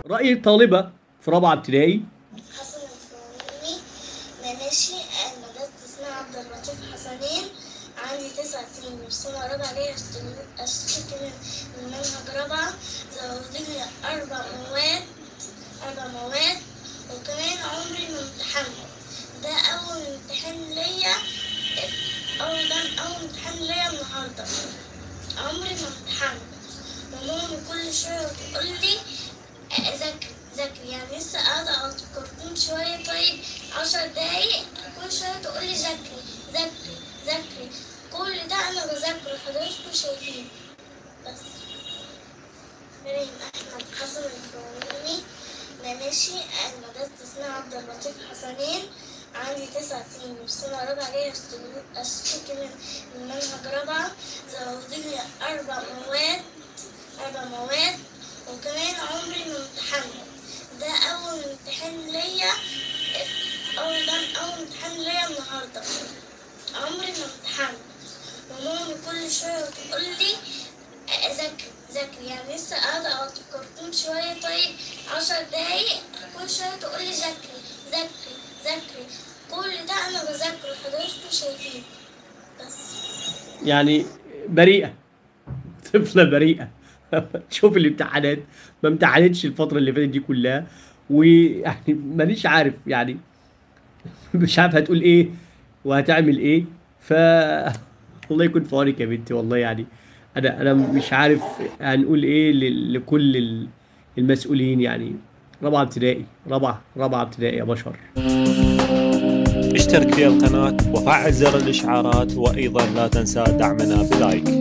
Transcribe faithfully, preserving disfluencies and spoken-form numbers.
رأي الطالبة في رابعة ابتدائي. حسن الفرعوني، مناشي المدرسة اسمها عبد اللطيف حسنين، عندي تسع سنين، في سنة رابعة ليا أشتكي من من منهج رابعة، زودولي أربع مواد أربع مواد وكمان عمري ما امتحنت. ده أول امتحان ليا أول ده أول امتحان ليا النهاردة. عمري ما امتحنت، وماما كل شوية تقول لي ذاكري ذاكري، يعني لسه قاعدة على الكرتون شوية، طيب عشر دقايق كل شوية تقول لي ذاكري ذاكري ذاكري، كل ده أنا بذاكره حضراتكم شايفين. بس مريم أحمد حسن الفرعوني، مناشي المدرسة اسمها عبد اللطيف حسنين، عندي تسع سنين، في سنة رابعة ليا أشتكي من من منهج رابعة، زودولي أربع مواد أربع مواد وكمان عمري ما امتحنت. ده أول امتحان ليا أول ده أول امتحان ليا النهاردة. عمري ما امتحنت، وماما كل شوية تقول لي ذاكري ذاكري، يعني لسه قاعدة على الكرتون شوية، طيب عشر دقايق كل شوية تقول لي ذاكري ذاكري ذاكري، كل ده أنا بذاكره حضراتكم شايفين. بس يعني بريئة، طفلة بريئة. تشوف الامتحانات، ما امتحنتش الفترة اللي فاتت دي كلها، ويعني مانيش عارف يعني. مش عارف هتقول ايه وهتعمل ايه. ف الله يكون في عونك يا بنتي، والله يعني. انا انا مش عارف هنقول ايه ل- لكل ال- المسؤولين يعني. رابعة ابتدائي، رابعة رابعة ابتدائي يا بشر. اشترك في القناة وفعل زر الإشعارات، وأيضا لا تنسى دعمنا بلايك.